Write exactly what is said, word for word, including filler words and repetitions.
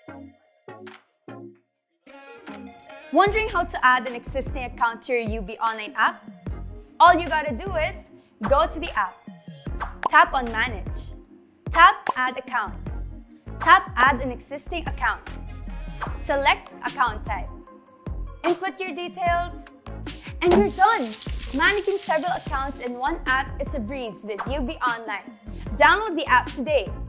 Wondering how to add an existing account to your U B Online app? All you gotta do is go to the app, tap on Manage, tap Add Account, tap Add an existing account, select Account Type, input your details, and you're done! Managing several accounts in one app is a breeze with U B Online. Download the app today.